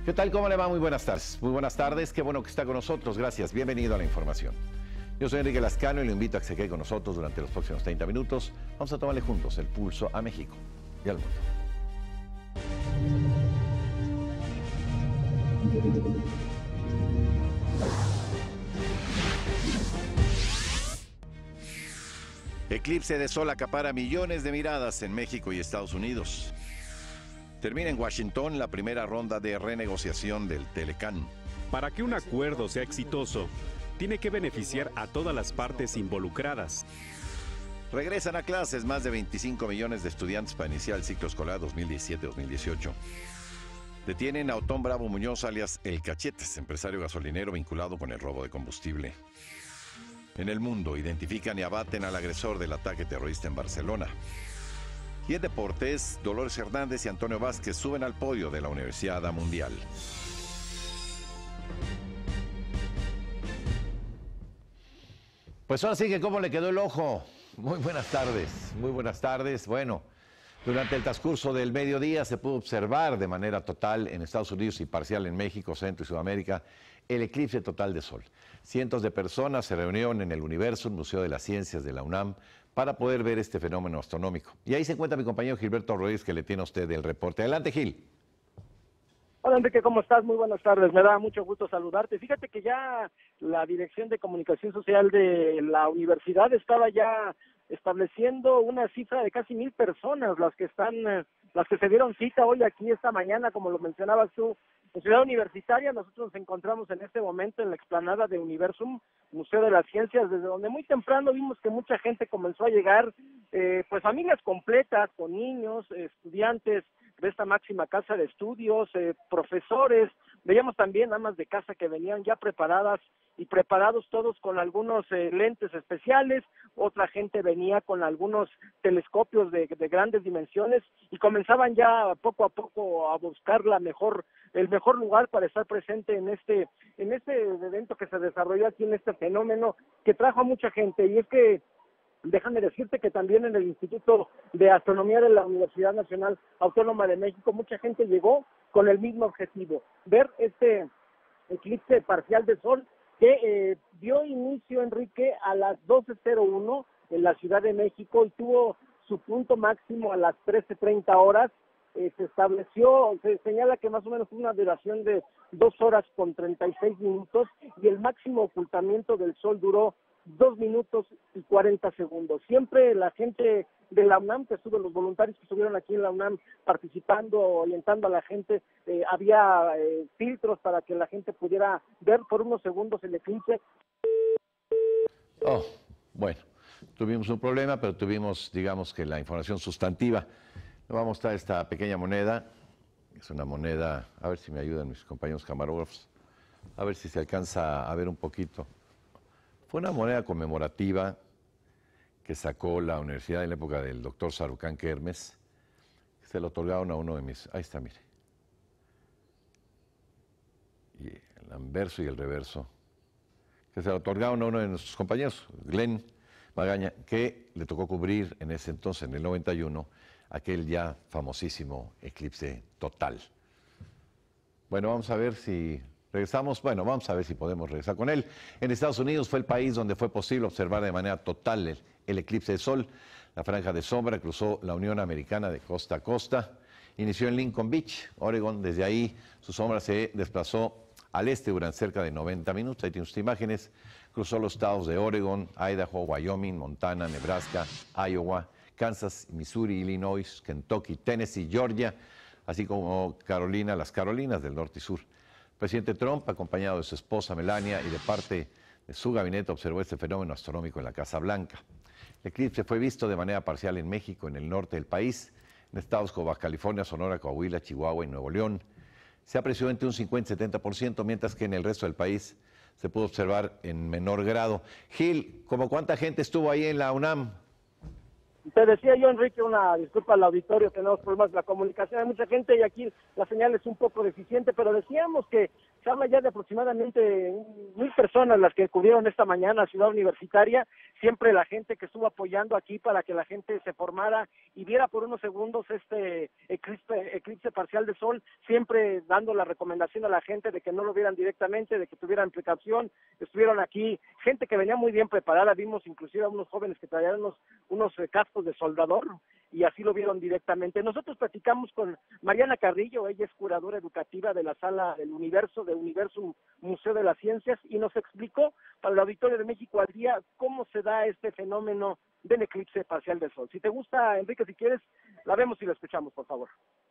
¿Qué tal? ¿Cómo le va? Muy buenas tardes. Muy buenas tardes. Qué bueno que está con nosotros. Gracias. Bienvenido a la información. Yo soy Enrique Lascano y lo invito a que se quede con nosotros durante los próximos 30 minutos. Vamos a tomarle juntos el pulso a México y al mundo. Eclipse de sol acapara millones de miradas en México y Estados Unidos. Termina en Washington la primera ronda de renegociación del Telecán. Para que un acuerdo sea exitoso, tiene que beneficiar a todas las partes involucradas. Regresan a clases más de 25 millones de estudiantes para iniciar el ciclo escolar 2017-2018. Detienen a Otón Bravo Muñoz, alias El Cachetes, empresario gasolinero vinculado con el robo de combustible. En el mundo, identifican y abaten al agresor del ataque terrorista en Barcelona. Y en deportes, Dolores Hernández y Antonio Vázquez suben al podio de la Universidad Mundial. Pues ahora sí que cómo le quedó el ojo. Muy buenas tardes, muy buenas tardes. Bueno, durante el transcurso del mediodía se pudo observar de manera total en Estados Unidos y parcial en México, Centro y Sudamérica el eclipse total de sol. Cientos de personas se reunieron en el Universo, un Museo de las Ciencias de la UNAM, para poder ver este fenómeno astronómico. Y ahí se encuentra mi compañero Gilberto Rodríguez, que le tiene a usted el reporte. Adelante, Gil. Hola Enrique, ¿cómo estás? Muy buenas tardes, me da mucho gusto saludarte. Fíjate que ya la Dirección de Comunicación Social de la universidad estaba ya estableciendo una cifra de casi 1,000 personas, las que se dieron cita hoy aquí esta mañana, como lo mencionabas tú, en Ciudad Universitaria. Nosotros nos encontramos en este momento en la explanada de Universum, Museo de las Ciencias, desde donde muy temprano vimos que mucha gente comenzó a llegar, pues familias completas, con niños, estudiantes de esta máxima casa de estudios, profesores. Veíamos también amas de casa que venían ya preparadas y preparados todos con algunos lentes especiales. Otra gente venía con algunos telescopios de grandes dimensiones y comenzaban ya poco a poco a buscar el mejor lugar para estar presente en este evento que se desarrolló aquí, en este fenómeno que trajo a mucha gente. Y es que déjame decirte que también en el Instituto de Astronomía de la Universidad Nacional Autónoma de México mucha gente llegó con el mismo objetivo, ver este eclipse parcial de sol que dio inicio, Enrique, a las 12:01 en la Ciudad de México y tuvo su punto máximo a las 13:30 horas. Se señala que más o menos una duración de 2 horas con 36 minutos y el máximo ocultamiento del sol duró 2 minutos y 40 segundos. Siempre la gente de la UNAM, que estuvo, los voluntarios que estuvieron aquí en la UNAM participando, orientando a la gente, había filtros para que la gente pudiera ver por unos segundos el eclipse. Oh, bueno, tuvimos un problema, pero tuvimos, digamos que la información sustantiva. Le voy a mostrar esta pequeña moneda. Es una moneda, a ver si me ayudan mis compañeros camarógrafos, a ver si se alcanza a ver un poquito. Fue una moneda conmemorativa que sacó la universidad en la época del doctor Sarucán Kermes. Se lo otorgaron a uno de mis... Ahí está, mire. Y el anverso y el reverso. Que se lo otorgaron a uno de nuestros compañeros, Glenn Magaña, que le tocó cubrir en ese entonces, en el 91, aquel ya famosísimo eclipse total. Bueno, vamos a ver si... regresamos, bueno, vamos a ver si podemos regresar con él. En Estados Unidos fue el país donde fue posible observar de manera total el eclipse de sol. La franja de sombra cruzó la Unión Americana de costa a costa. Inició en Lincoln Beach, Oregon. Desde ahí su sombra se desplazó al este durante cerca de 90 minutos. Ahí tiene usted imágenes. Cruzó los estados de Oregon, Idaho, Wyoming, Montana, Nebraska, Iowa, Kansas, Missouri, Illinois, Kentucky, Tennessee, Georgia, así como las Carolinas del norte y sur. El presidente Trump, acompañado de su esposa Melania y de parte de su gabinete, observó este fenómeno astronómico en la Casa Blanca. El eclipse fue visto de manera parcial en México, en el norte del país, en estados como Baja California, Sonora, Coahuila, Chihuahua y Nuevo León. Se apreció entre un 50 y 70%, mientras que en el resto del país se pudo observar en menor grado. Gil, ¿cómo cuánta gente estuvo ahí en la UNAM? Te decía yo, Enrique, una disculpa al auditorio, tenemos problemas de la comunicación, hay mucha gente y aquí la señal es un poco deficiente, pero decíamos que se habla ya de aproximadamente 1,000 personas las que acudieron esta mañana a Ciudad Universitaria, siempre la gente que estuvo apoyando aquí para que la gente se formara y viera por unos segundos este eclipse parcial de sol, siempre dando la recomendación a la gente de que no lo vieran directamente, de que tuvieran precaución. Estuvieron aquí gente que venía muy bien preparada, vimos inclusive a unos jóvenes que traían unos cascos de soldador y así lo vieron directamente. Nosotros platicamos con Mariana Carrillo, ella es curadora educativa de la Sala del Universo, de Universum Museo de las Ciencias, y nos explicó para el Auditorio de México al Día cómo se da este fenómeno del eclipse parcial del sol. Si te gusta, Enrique, si quieres, la vemos y la escuchamos, por favor.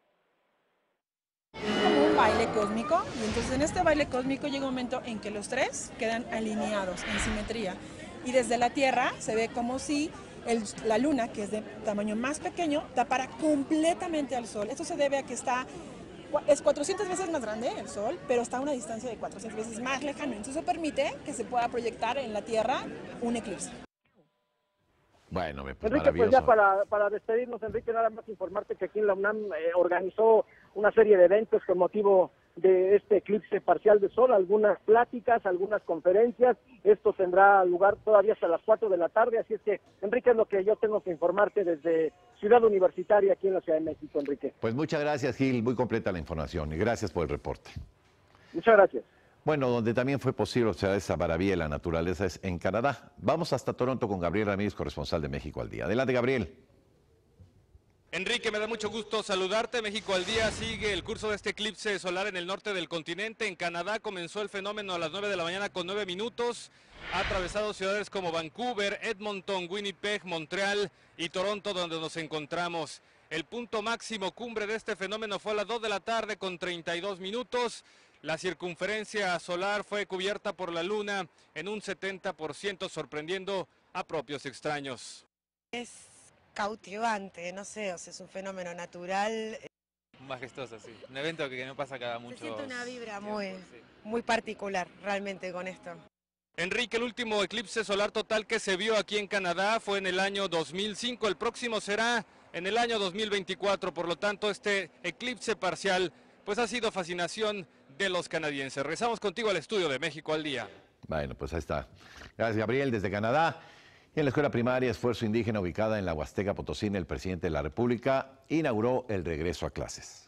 Como un baile cósmico, y entonces en este baile cósmico llega un momento en que los tres quedan alineados en simetría, y desde la Tierra se ve como si la luna, que es de tamaño más pequeño, tapara completamente al sol. Esto se debe a que es 400 veces más grande el sol, pero está a una distancia de 400 veces más lejano. Entonces eso permite que se pueda proyectar en la Tierra un eclipse. Bueno, pues Enrique, pues ya para despedirnos, Enrique, nada más informarte que aquí en la UNAM organizó una serie de eventos con motivo de este eclipse parcial de sol, algunas pláticas, algunas conferencias. Esto tendrá lugar todavía hasta las 4 de la tarde, así es que, Enrique, es lo que yo tengo que informarte desde Ciudad Universitaria aquí en la Ciudad de México, Enrique. Pues muchas gracias, Gil, muy completa la información y gracias por el reporte. Muchas gracias. Bueno, donde también fue posible observar esa maravilla de la naturaleza es en Canadá. Vamos hasta Toronto con Gabriel Ramírez, corresponsal de México al Día. Adelante, Gabriel. Enrique, me da mucho gusto saludarte. México al Día sigue el curso de este eclipse solar en el norte del continente. En Canadá comenzó el fenómeno a las 9 de la mañana con 9 minutos. Ha atravesado ciudades como Vancouver, Edmonton, Winnipeg, Montreal y Toronto, donde nos encontramos. El punto máximo cumbre de este fenómeno fue a las 2 de la tarde con 32 minutos. La circunferencia solar fue cubierta por la luna en un 70%, sorprendiendo a propios extraños. Es cautivante, no sé, o sea, es un fenómeno natural. Majestuoso, sí. Un evento que no pasa cada mucho. Se siente una vibra muy particular realmente con esto. Enrique, el último eclipse solar total que se vio aquí en Canadá fue en el año 2005. El próximo será en el año 2024. Por lo tanto, este eclipse parcial pues ha sido fascinación de los canadienses. Regresamos contigo al estudio de México al Día. Bueno, pues ahí está. Gracias, Gabriel, desde Canadá. Y en la Escuela Primaria Esfuerzo Indígena, ubicada en la Huasteca Potosina, el presidente de la República inauguró el regreso a clases.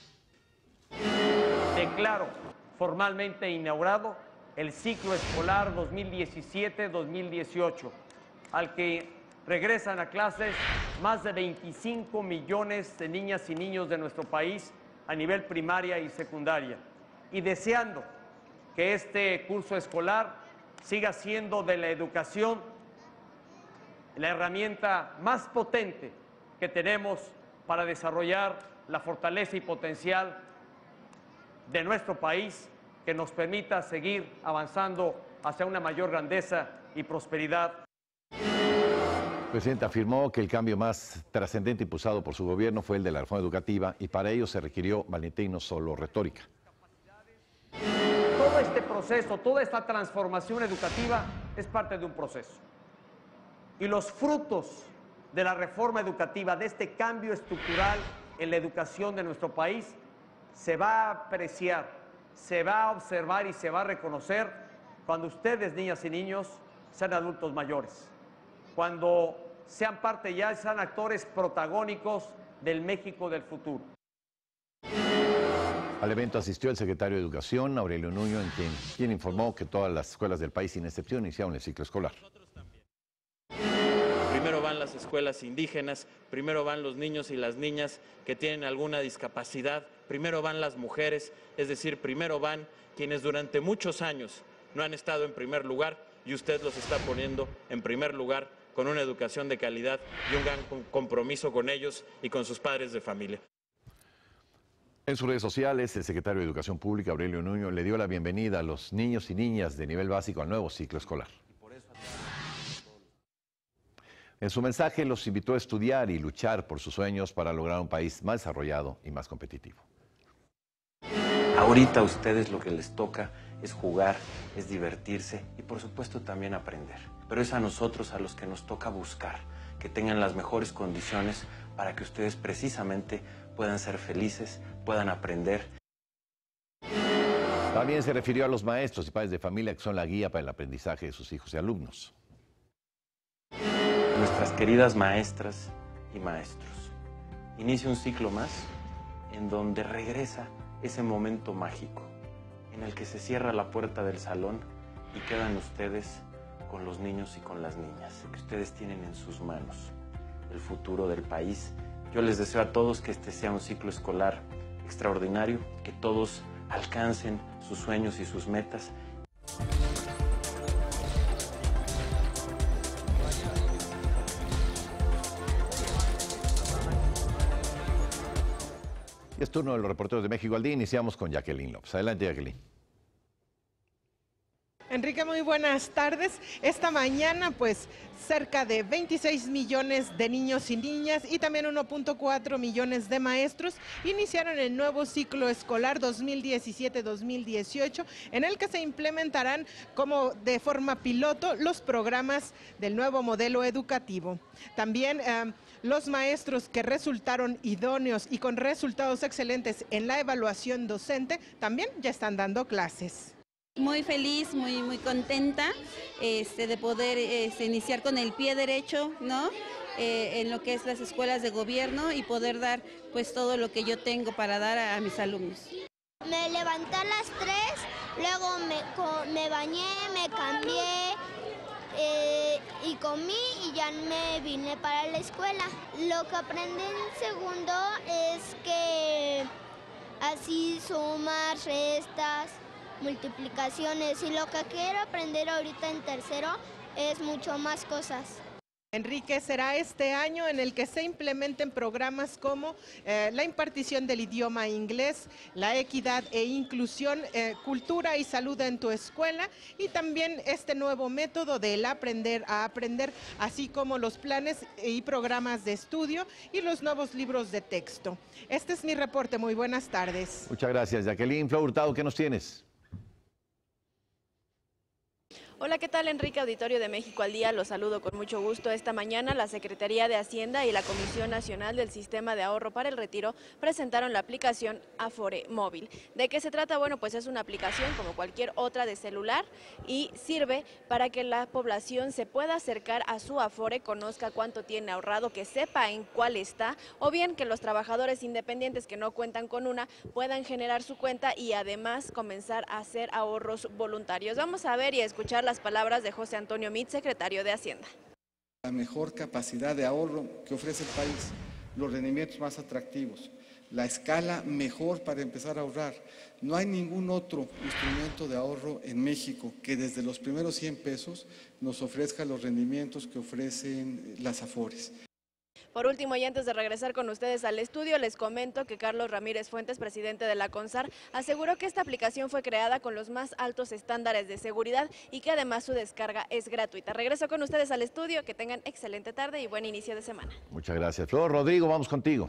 Declaro formalmente inaugurado el ciclo escolar 2017-2018, al que regresan a clases más de 25 millones de niñas y niños de nuestro país a nivel primaria y secundaria, y deseando que este curso escolar siga siendo de la educación la herramienta más potente que tenemos para desarrollar la fortaleza y potencial de nuestro país, que nos permita seguir avanzando hacia una mayor grandeza y prosperidad. El presidente afirmó que el cambio más trascendente impulsado por su gobierno fue el de la reforma educativa y para ello se requirió valentía y no solo retórica. Todo este proceso, toda esta transformación educativa es parte de un proceso. Y los frutos de la reforma educativa, de este cambio estructural en la educación de nuestro país, se va a apreciar, se va a observar y se va a reconocer cuando ustedes, niñas y niños, sean adultos mayores. Cuando sean parte ya, sean actores protagónicos del México del futuro. Al evento asistió el secretario de Educación, Aurelio Nuño, quien informó que todas las escuelas del país, sin excepción, iniciaron el ciclo escolar. Primero van las escuelas indígenas, primero van los niños y las niñas que tienen alguna discapacidad, primero van las mujeres, es decir, primero van quienes durante muchos años no han estado en primer lugar y usted los está poniendo en primer lugar con una educación de calidad y un gran compromiso con ellos y con sus padres de familia. En sus redes sociales, el secretario de Educación Pública, Aurelio Nuño, le dio la bienvenida a los niños y niñas de nivel básico al nuevo ciclo escolar. En su mensaje los invitó a estudiar y luchar por sus sueños para lograr un país más desarrollado y más competitivo. Ahorita a ustedes lo que les toca es jugar, es divertirse y por supuesto también aprender. Pero es a nosotros a los que nos toca buscar que tengan las mejores condiciones para que ustedes precisamente puedan ser felices, puedan aprender. También se refirió a los maestros y padres de familia que son la guía para el aprendizaje de sus hijos y alumnos. Nuestras queridas maestras y maestros, inicia un ciclo más en donde regresa ese momento mágico en el que se cierra la puerta del salón y quedan ustedes con los niños y con las niñas, que ustedes tienen en sus manos el futuro del país. Yo les deseo a todos que este sea un ciclo escolar extraordinario, que todos alcancen sus sueños y sus metas. Y es turno de los reporteros de México al Día. Iniciamos con Jacqueline López. Adelante, Jacqueline. Enrique, muy buenas tardes. Esta mañana, pues, cerca de 26 millones de niños y niñas y también 1.4 millones de maestros iniciaron el nuevo ciclo escolar 2017-2018, en el que se implementarán como de forma piloto los programas del nuevo modelo educativo. También los maestros que resultaron idóneos y con resultados excelentes en la evaluación docente también ya están dando clases. Muy feliz, muy contenta de poder iniciar con el pie derecho, ¿no? En lo que es las escuelas de gobierno y poder dar pues todo lo que yo tengo para dar a mis alumnos. Me levanté a las 3, luego me bañé, me cambié y comí y ya me vine para la escuela. Lo que aprendí en segundo es que así sumas, restas, multiplicaciones, y lo que quiero aprender ahorita en tercero es mucho más cosas. Enrique, será este año en el que se implementen programas como la impartición del idioma inglés, la equidad e inclusión, cultura y salud en tu escuela, y también este nuevo método del aprender a aprender, así como los planes y programas de estudio y los nuevos libros de texto. Este es mi reporte. Muy buenas tardes. Muchas gracias, Jacqueline. Flo Hurtado, ¿qué nos tienes? Hola, ¿qué tal, Enrique? Auditorio de México al Día, los saludo con mucho gusto. Esta mañana la Secretaría de Hacienda y la Comisión Nacional del Sistema de Ahorro para el Retiro presentaron la aplicación Afore Móvil. ¿De qué se trata? Bueno, pues es una aplicación como cualquier otra de celular y sirve para que la población se pueda acercar a su Afore, conozca cuánto tiene ahorrado, que sepa en cuál está, o bien que los trabajadores independientes que no cuentan con una puedan generar su cuenta y además comenzar a hacer ahorros voluntarios. Vamos a ver y a escuchar las palabras de José Antonio Mit, secretario de Hacienda. La mejor capacidad de ahorro que ofrece el país, los rendimientos más atractivos, la escala mejor para empezar a ahorrar. No hay ningún otro instrumento de ahorro en México que desde los primeros 100 pesos nos ofrezca los rendimientos que ofrecen las Afores. Por último, y antes de regresar con ustedes al estudio, les comento que Carlos Ramírez Fuentes, presidente de la CONSAR, aseguró que esta aplicación fue creada con los más altos estándares de seguridad y que además su descarga es gratuita. Regreso con ustedes al estudio, que tengan excelente tarde y buen inicio de semana. Muchas gracias, Flor. Rodrigo, vamos contigo.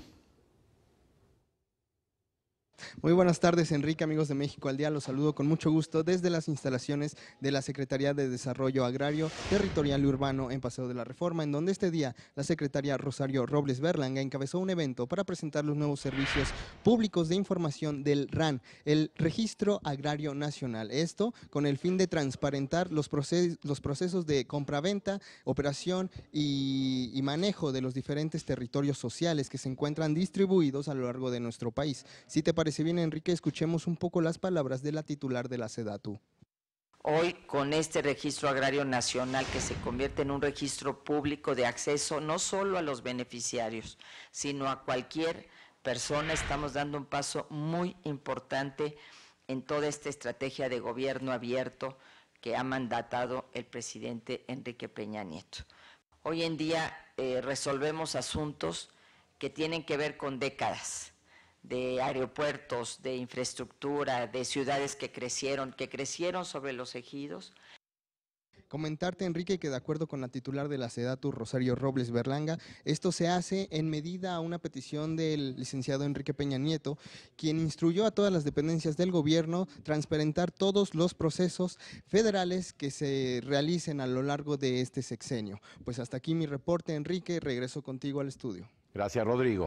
Muy buenas tardes, Enrique, amigos de México al Día. Los saludo con mucho gusto desde las instalaciones de la Secretaría de Desarrollo Agrario, Territorial y Urbano en Paseo de la Reforma, en donde este día la secretaria Rosario Robles Berlanga encabezó un evento para presentar los nuevos servicios públicos de información del RAN, el Registro Agrario Nacional. Esto con el fin de transparentar los procesos de compraventa, operación y manejo de los diferentes territorios sociales que se encuentran distribuidos a lo largo de nuestro país. Si te parece bien, Enrique, escuchemos un poco las palabras de la titular de la SEDATU. Hoy, con este Registro Agrario Nacional, que se convierte en un registro público de acceso no solo a los beneficiarios, sino a cualquier persona, estamos dando un paso muy importante en toda esta estrategia de gobierno abierto que ha mandatado el presidente Enrique Peña Nieto. Hoy en día resolvemos asuntos que tienen que ver con décadas, de aeropuertos, de infraestructura, de ciudades que crecieron sobre los ejidos. Comentarte, Enrique, que de acuerdo con la titular de la SEDATU, Rosario Robles Berlanga, esto se hace en medida a una petición del licenciado Enrique Peña Nieto, quien instruyó a todas las dependencias del gobierno transparentar todos los procesos federales que se realicen a lo largo de este sexenio. Pues hasta aquí mi reporte, Enrique, regreso contigo al estudio. Gracias, Rodrigo.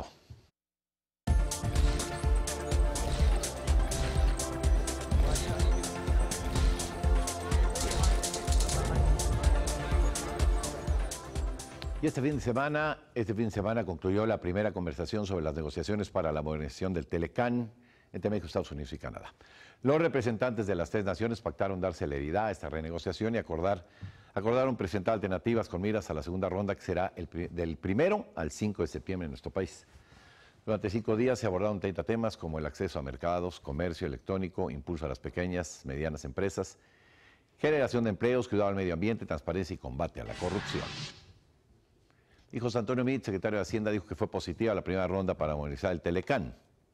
Y este fin de semana concluyó la primera conversación sobre las negociaciones para la modernización del Telecán entre México, Estados Unidos y Canadá. Los representantes de las tres naciones pactaron dar celeridad a esta renegociación y acordaron presentar alternativas con miras a la segunda ronda, que será del 1 al 5 de septiembre en nuestro país. Durante 5 días se abordaron 30 temas como el acceso a mercados, comercio electrónico, impulso a las pequeñas, medianas empresas, generación de empleos, cuidado al medio ambiente, transparencia y combate a la corrupción. Y José Antonio Meade, secretario de Hacienda, dijo que fue positiva la primera ronda para modernizar el Telecán.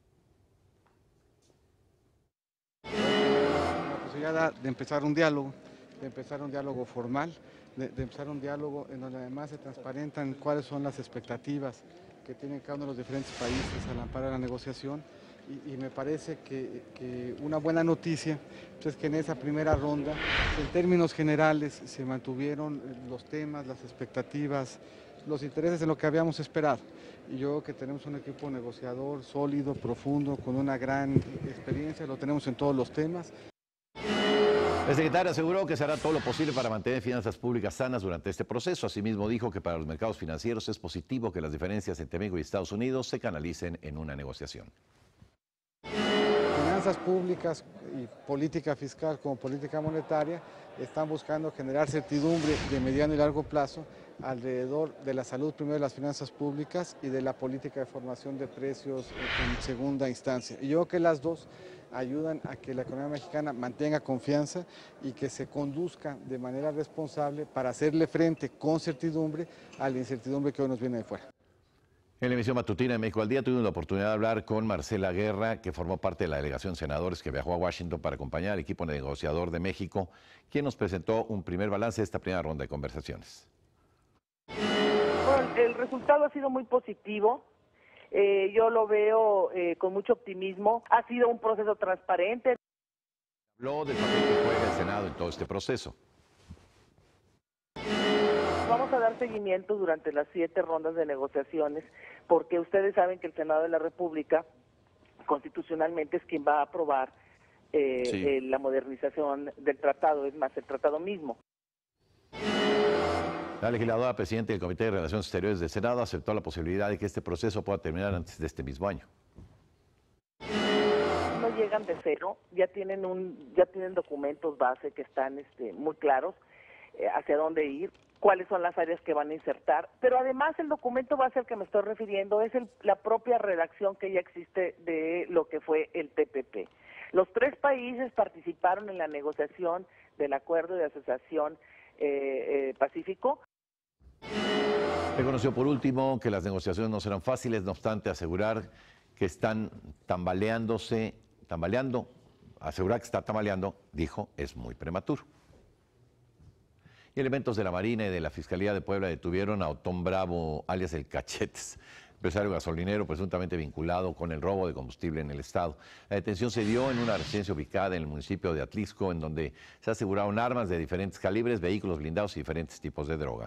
La posibilidad de empezar un diálogo, formal, de empezar un diálogo en donde además se transparentan cuáles son las expectativas que tienen cada uno de los diferentes países al amparo de la negociación. Y me parece que una buena noticia es que en esa primera ronda, en términos generales, se mantuvieron los temas, las expectativas, los intereses en lo que habíamos esperado. Y yo creo que tenemos un equipo negociador sólido, profundo, con una gran experiencia, lo tenemos en todos los temas. El secretario aseguró que se hará todo lo posible para mantener finanzas públicas sanas durante este proceso. Asimismo dijo que para los mercados financieros es positivo que las diferencias entre México y Estados Unidos se canalicen en una negociación. Finanzas públicas y política fiscal como política monetaria están buscando generar certidumbre de mediano y largo plazo alrededor de la salud primero de las finanzas públicas y de la política de formación de precios en segunda instancia. Y yo creo que las dos ayudan a que la economía mexicana mantenga confianza y que se conduzca de manera responsable para hacerle frente con certidumbre a la incertidumbre que hoy nos viene de fuera. En la emisión matutina de México al Día tuvimos la oportunidad de hablar con Marcela Guerra, que formó parte de la delegación de senadores que viajó a Washington para acompañar al equipo negociador de México, quien nos presentó un primer balance de esta primera ronda de conversaciones. Bueno, el resultado ha sido muy positivo. Yo lo veo con mucho optimismo. Ha sido un proceso transparente. Habló del papel que juega el Senado en todo este proceso. Vamos a dar seguimiento durante las 7 rondas de negociaciones, porque ustedes saben que el Senado de la República constitucionalmente es quien va a aprobar la modernización del tratado, es más, el tratado mismo. La legisladora presidenta del Comité de Relaciones Exteriores del Senado aceptó la posibilidad de que este proceso pueda terminar antes de este mismo año. No llegan de cero, ya tienen documentos base que están muy claros hacia dónde ir, cuáles son las áreas que van a insertar, pero además el documento base al que me estoy refiriendo es la propia redacción que ya existe de lo que fue el TPP. Los 3 países participaron en la negociación del Acuerdo de Asociación Pacífico. Reconoció por último que las negociaciones no serán fáciles, no obstante asegurar que están asegurar que está tambaleando, dijo, es muy prematuro. Y elementos de la Marina y de la Fiscalía de Puebla detuvieron a Otón Bravo, alias El Cachetes, empresario gasolinero presuntamente vinculado con el robo de combustible en el estado. La detención se dio en una residencia ubicada en el municipio de Atlisco, en donde se aseguraron armas de diferentes calibres, vehículos blindados y diferentes tipos de droga.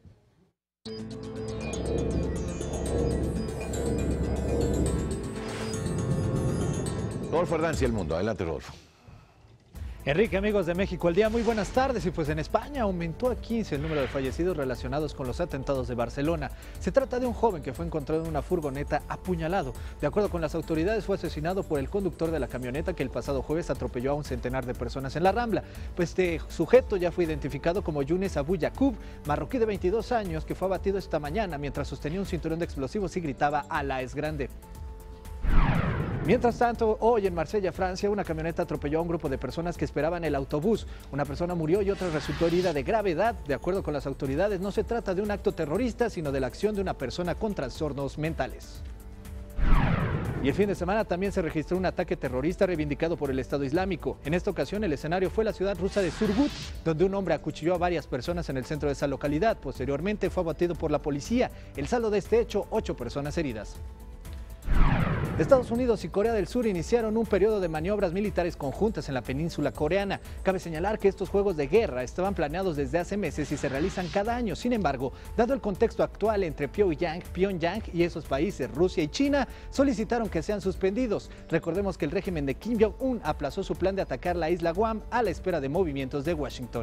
Rodolfo Hernández y El Mundo. Adelante, Rodolfo. Enrique, amigos de México al Día, muy buenas tardes. Y pues en España aumentó a 15 el número de fallecidos relacionados con los atentados de Barcelona. Se trata de un joven que fue encontrado en una furgoneta apuñalado. De acuerdo con las autoridades, fue asesinado por el conductor de la camioneta que el pasado jueves atropelló a un centenar de personas en la Rambla. Pues este sujeto ya fue identificado como Younes Abou Yacoub, marroquí de 22 años, que fue abatido esta mañana mientras sostenía un cinturón de explosivos y gritaba "Alá es grande". Mientras tanto, hoy en Marsella, Francia, una camioneta atropelló a un grupo de personas que esperaban el autobús. Una persona murió y otra resultó herida de gravedad. De acuerdo con las autoridades, no se trata de un acto terrorista, sino de la acción de una persona con trastornos mentales. Y el fin de semana también se registró un ataque terrorista reivindicado por el Estado Islámico. En esta ocasión el escenario fue la ciudad rusa de Surgut, donde un hombre acuchilló a varias personas en el centro de esa localidad. Posteriormente fue abatido por la policía. El saldo de este hecho, 8 personas heridas. Estados Unidos y Corea del Sur iniciaron un periodo de maniobras militares conjuntas en la península coreana. Cabe señalar que estos juegos de guerra estaban planeados desde hace meses y se realizan cada año. Sin embargo, dado el contexto actual entre Pyongyang y esos países, Rusia y China, solicitaron que sean suspendidos. Recordemos que el régimen de Kim Jong-un aplazó su plan de atacar la isla Guam a la espera de movimientos de Washington.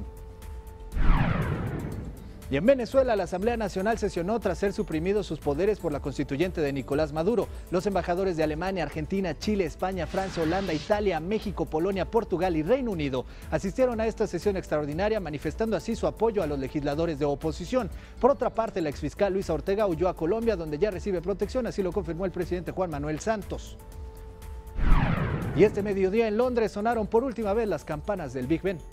Y en Venezuela, la Asamblea Nacional sesionó tras ser suprimidos sus poderes por la constituyente de Nicolás Maduro. Los embajadores de Alemania, Argentina, Chile, España, Francia, Holanda, Italia, México, Polonia, Portugal y Reino Unido asistieron a esta sesión extraordinaria, manifestando así su apoyo a los legisladores de oposición. Por otra parte, la exfiscal Luisa Ortega huyó a Colombia, donde ya recibe protección, así lo confirmó el presidente Juan Manuel Santos. Y este mediodía en Londres sonaron por última vez las campanas del Big Ben.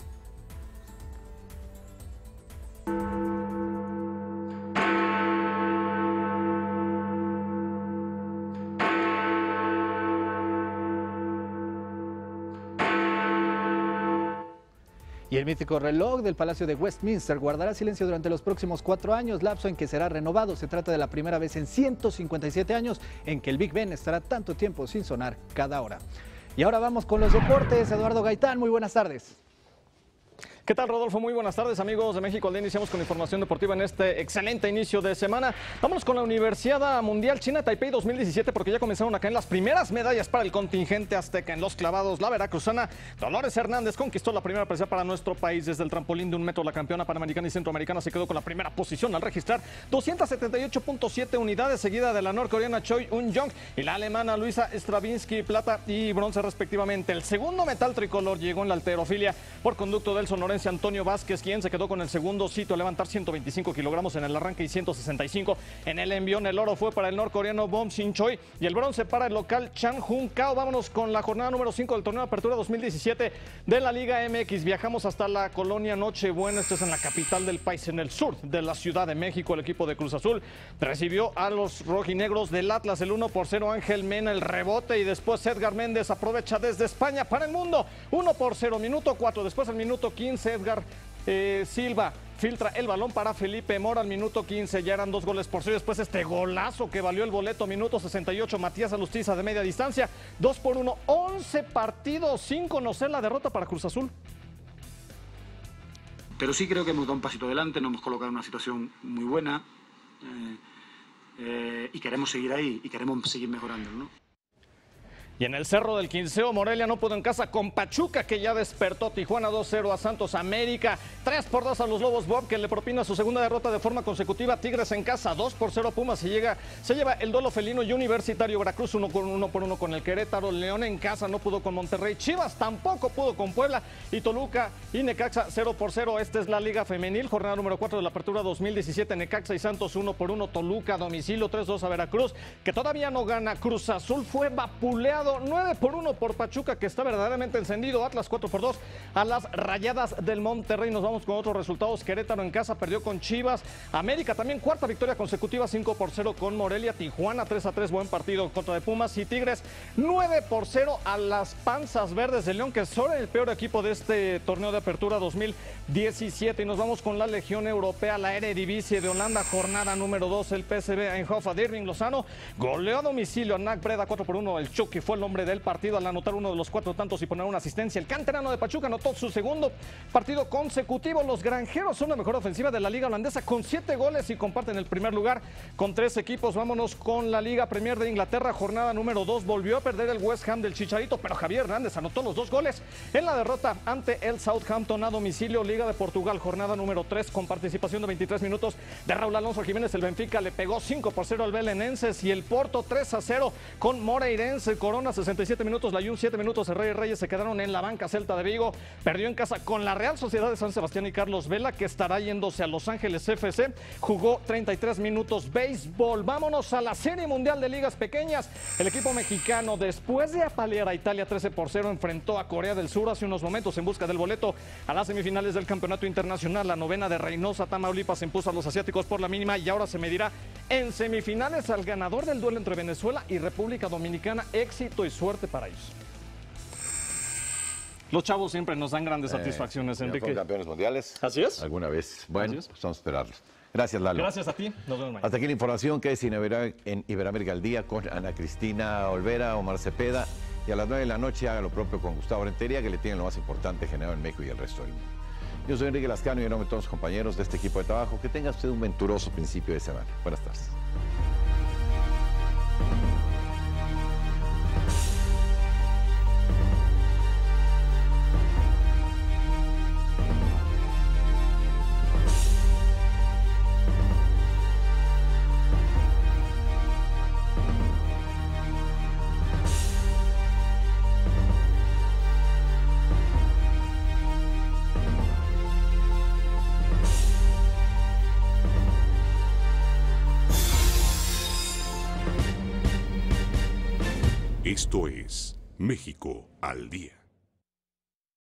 Y el mítico reloj del Palacio de Westminster guardará silencio durante los próximos 4 años, lapso en que será renovado. Se trata de la primera vez en 157 años en que el Big Ben estará tanto tiempo sin sonar cada hora. Y ahora vamos con los deportes. Eduardo Gaitán, muy buenas tardes. ¿Qué tal, Rodolfo? Muy buenas tardes, amigos de México al Día. Iniciamos con información deportiva en este excelente inicio de semana. Vámonos con la Universidad Mundial China Taipei 2017, porque ya comenzaron a caer las primeras medallas para el contingente azteca. En los clavados, la veracruzana Dolores Hernández conquistó la primera presea para nuestro país. Desde el trampolín de 1 metro, la campeona panamericana y centroamericana se quedó con la primera posición al registrar 278.7 unidades, seguida de la norcoreana Choi Un-jong y la alemana Luisa Stravinsky, plata y bronce respectivamente. El segundo metal tricolor llegó en la halterofilia por conducto del sonorense Antonio Vázquez, quien se quedó con el segundo sitio a levantar 125 kilogramos en el arranque y 165 en el envión. El oro fue para el norcoreano Bom Sin-choi y el bronce para el local Chan Hun Kao. Vámonos con la jornada número 5 del torneo de apertura 2017 de la Liga MX. Viajamos hasta la colonia Nochebuena, esto es en la capital del país, en el sur de la Ciudad de México. El equipo de Cruz Azul recibió a los rojinegros del Atlas. El 1-0, Ángel Mena el rebote y después Edgar Méndez aprovecha desde España para el mundo. 1-0, minuto 4, después al minuto 15 Edgar Silva filtra el balón para Felipe Mora al minuto 15, ya eran 2-0. Después este golazo que valió el boleto, minuto 68, Matías Alustiza de media distancia, 2-1, 11 partidos sin conocer la derrota para Cruz Azul. Pero sí creo que hemos dado un pasito adelante, nos hemos colocado en una situación muy buena y queremos seguir ahí y queremos seguir mejorando, ¿no? Y en el Cerro del Quinceo, Morelia no pudo en casa con Pachuca, que ya despertó. Tijuana 2-0 a Santos. América 3-2 a los Lobos Bob, que le propina su segunda derrota de forma consecutiva. Tigres en casa 2-0 Pumas se lleva el duelo felino y universitario. Veracruz 1-1 con el Querétaro. León en casa no pudo con Monterrey. Chivas tampoco pudo con Puebla. Y Toluca y Necaxa 0-0. Esta es la Liga Femenil, jornada número 4 de la apertura 2017. Necaxa y Santos 1-1. Toluca a domicilio 3-2 a Veracruz, que todavía no gana. Cruz Azul fue vapuleado 9-1 por Pachuca, que está verdaderamente encendido. Atlas 4-2 a las Rayadas del Monterrey. Nos vamos con otros resultados. Querétaro en casa perdió con Chivas. América también cuarta victoria consecutiva, 5-0 con Morelia. Tijuana 3-3, buen partido contra de Pumas. Y Tigres 9-0 a las Panzas Verdes de León, que son el peor equipo de este torneo de apertura 2017. Y nos vamos con la Legión Europea, la Eredivisie de Holanda, jornada número 2. El PSV Eindhoven de Irving Lozano goleó a domicilio a NAC Breda 4-1. El Chucky fue el hombre del partido al anotar uno de los 4 tantos y poner una asistencia. El canterano de Pachuca anotó su segundo partido consecutivo. Los granjeros son la mejor ofensiva de la liga holandesa con 7 goles y comparten el primer lugar con 3 equipos. Vámonos con la Liga Premier de Inglaterra, jornada número 2. Volvió a perder el West Ham del Chicharito, pero Javier Hernández anotó los 2 goles en la derrota ante el Southampton a domicilio. Liga de Portugal, jornada número 3, con participación de 23 minutos de Raúl Alonso Jiménez. El Benfica le pegó 5-0 al Belenenses y el Porto 3-0 con Moreirense. Corona 67 minutos, la Jun 7 minutos. El Reyes se quedaron en la banca. Celta de Vigo perdió en casa con la Real Sociedad de San Sebastián y Carlos Vela, que estará yéndose a Los Ángeles FC. Jugó 33 minutos. Béisbol, vámonos a la Serie Mundial de Ligas Pequeñas. El equipo mexicano, después de apalear a Italia 13-0, enfrentó a Corea del Sur hace unos momentos en busca del boleto a las semifinales del Campeonato Internacional. La novena de Reynosa, Tamaulipas, impuso a los asiáticos por la mínima y ahora se medirá En semifinales al ganador del duelo entre Venezuela y República Dominicana, éxito y suerte para ellos. Los chavos siempre nos dan grandes satisfacciones, Enrique. Fueron campeones mundiales. Así es. Alguna vez. Bueno, pues vamos a esperarlos. Gracias, Lalo. Gracias a ti. Nos vemos mañana. Hasta aquí la información que es en Iberoamérica al Día con Ana Cristina Olvera, Omar Cepeda. Y a las 9 de la noche haga lo propio con Gustavo Rentería, que le tiene lo más importante generado en México y el resto del mundo. Yo soy Enrique Lascano y en nombre de todos los compañeros de este equipo de trabajo, que tenga usted un venturoso principio de semana. Buenas tardes. Esto es México al Día.